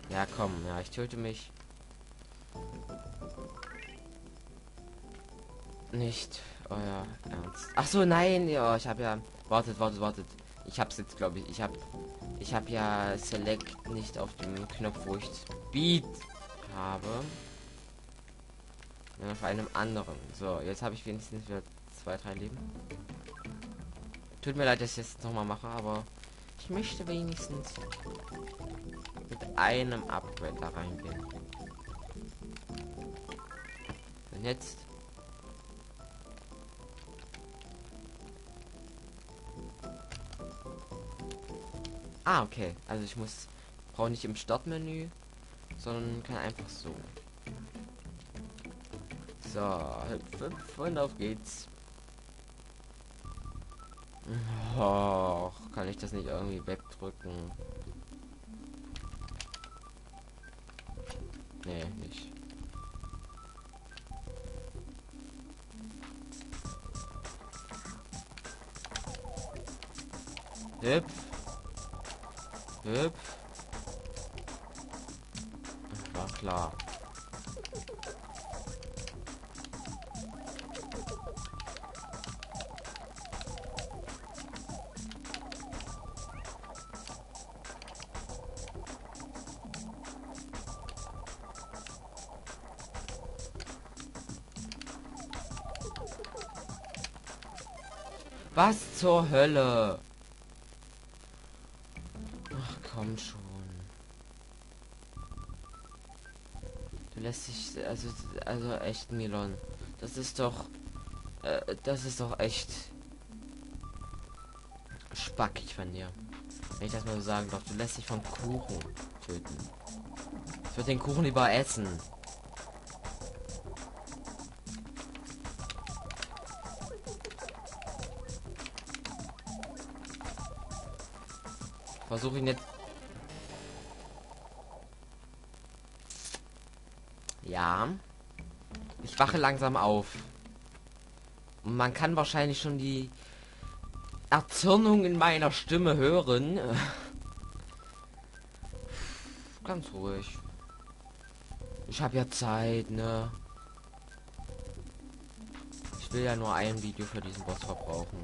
Ja, komm, ja, ich töte mich. Nicht euer Ernst. Ach so, nein, ja, ich habe ja. Wartet. Ich hab's jetzt, glaube ich. Ich habe ja Select nicht auf dem Knopf, wo ich Speed habe. Sondern auf einem anderen. So, jetzt habe ich wenigstens wieder 2, 3 Leben. Tut mir leid, dass ich jetzt nochmal mache, aber ich möchte wenigstens mit einem Upgrade da reingehen. Und jetzt. Ah, okay. Also ich brauche nicht im Startmenü, sondern kann einfach so. So, hüpf und auf geht's. Och, kann ich das nicht irgendwie wegdrücken? Nee, nicht. Hüpf. Hüpf. War klar. Was zur Hölle? Ach komm schon. Du lässt sich also echt Milon. Das ist doch echt spackig von dir. Wenn ich das mal so sagen darf, du lässt dich vom Kuchen töten. Ich würde den Kuchen lieber essen. Versuche ihn jetzt. Ja. Ich wache langsam auf. Und man kann wahrscheinlich schon die Erzürnung in meiner Stimme hören. Ganz ruhig. Ich habe ja Zeit, ne? Ich will ja nur ein Video für diesen Boss verbrauchen.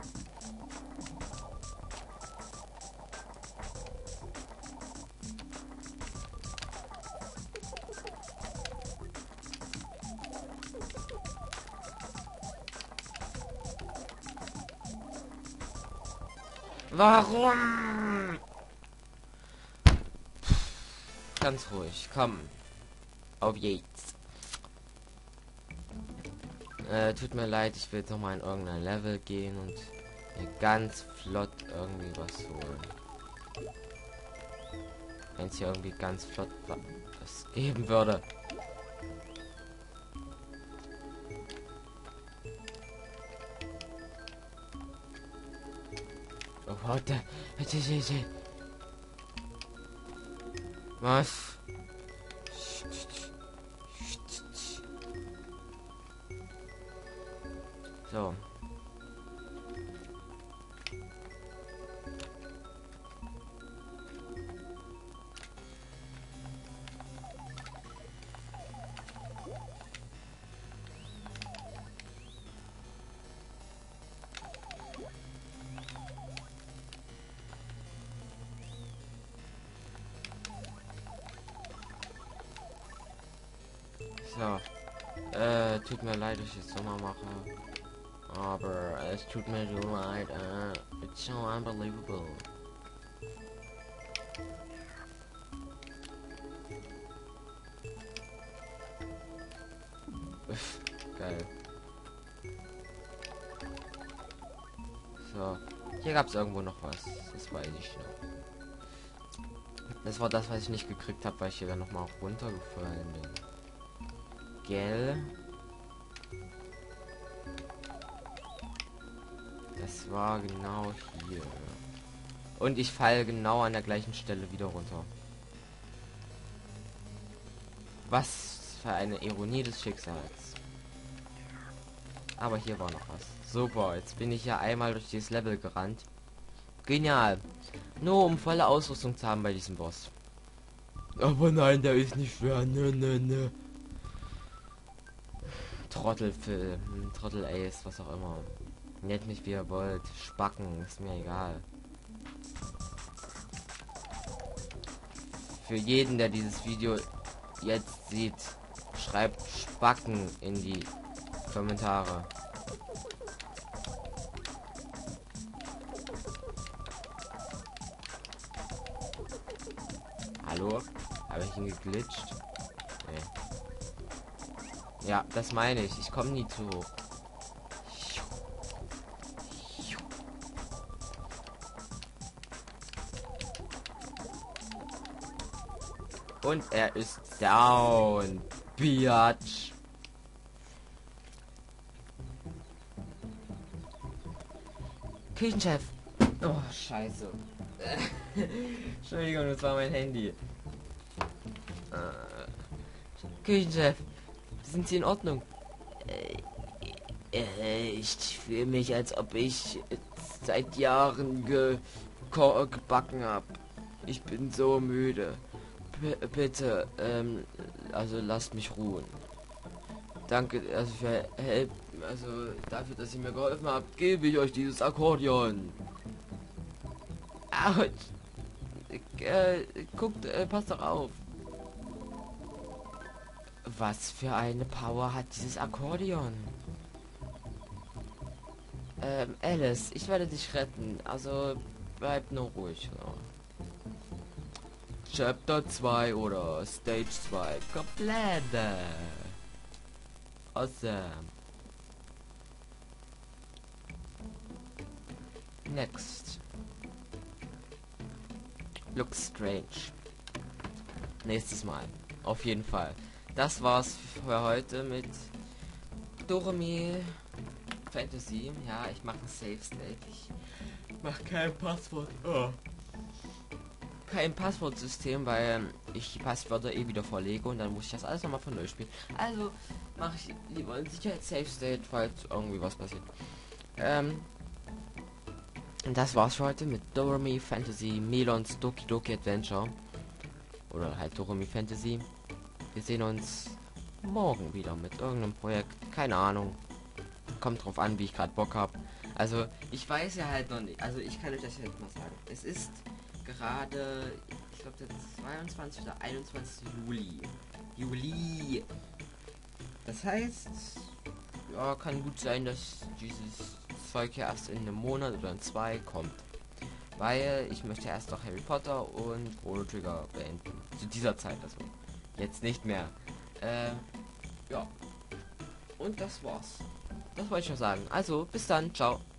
Warum? Ganz ruhig, komm. Auf jetzt. Tut mir leid, ich will jetzt noch mal in irgendein Level gehen und mir ganz flott irgendwie was holen. Wenn es hier irgendwie ganz flott was geben würde. Oh, warte. Was? So. So. Tut mir leid, dass ich jetzt nochmal mache. Aber es tut mir so leid. It's so unbelievable. Geil. So. Hier gab es irgendwo noch was. Das weiß ich noch. Das war das, was ich nicht gekriegt habe, weil ich hier dann noch mal runtergefallen bin. Gell? Das war genau hier. Und ich falle genau an der gleichen Stelle wieder runter. Was für eine Ironie des Schicksals. Aber hier war noch was. Super, jetzt bin ich ja einmal durch dieses Level gerannt. Genial. Nur um volle Ausrüstung zu haben bei diesem Boss. Aber nein, der ist nicht schwer. Nö, nö, nö. Trottelfilm, Trottel Ace, was auch immer. Nennt mich wie ihr wollt. Spacken, ist mir egal. Für jeden, der dieses Video jetzt sieht, schreibt Spacken in die Kommentare. Hallo? Habe ich ihn geglitscht? Nee. Ja, das meine ich. Ich komme nie zu hoch. Und er ist down. Biatch. Küchenchef. Oh, scheiße. Entschuldigung, das war mein Handy. Küchenchef, sind Sie in Ordnung? Ich fühle mich, als ob ich seit Jahren gebacken habe. Ich bin so müde. Bitte, also lasst mich ruhen. Danke, also für dafür, dass ihr mir geholfen habt, gebe ich euch dieses Akkordeon. Autsch. Guckt, passt doch auf. Was für eine Power hat dieses Akkordeon? Alice, ich werde dich retten. Also bleib nur ruhig. So. Chapter 2 oder Stage 2. Komplett. Awesome. Next. Looks strange. Nächstes Mal. Auf jeden Fall. Das war's für heute mit Doremi Fantasy. Ja, ich mache ein Save State. Ich mache kein Passwort. Oh. Kein Passwortsystem, weil ich die Passwörter eh wieder vorlege und dann muss ich das alles nochmal von neu spielen. Also mache ich lieber ein Sicherheits-Safe State, falls irgendwie was passiert. Und das war's für heute mit Doremi Fantasy Melons Doki Doki Adventure. Oder halt Doremi Fantasy. Wir sehen uns morgen wieder mit irgendeinem Projekt. Keine Ahnung. Kommt drauf an, wie ich gerade Bock habe. Also, ich weiß ja halt noch nicht. Also, ich kann euch das jetzt mal sagen. Es ist gerade, ich glaube, der 22. oder 21. Juli. Das heißt, ja, kann gut sein, dass dieses Zeug erst in einem Monat oder in 2 kommt. Weil ich möchte erst noch Harry Potter und Chrono Trigger beenden. Zu dieser Zeit, also. Jetzt nicht mehr. Ja. Und das war's. Das wollte ich noch sagen. Also, bis dann. Ciao.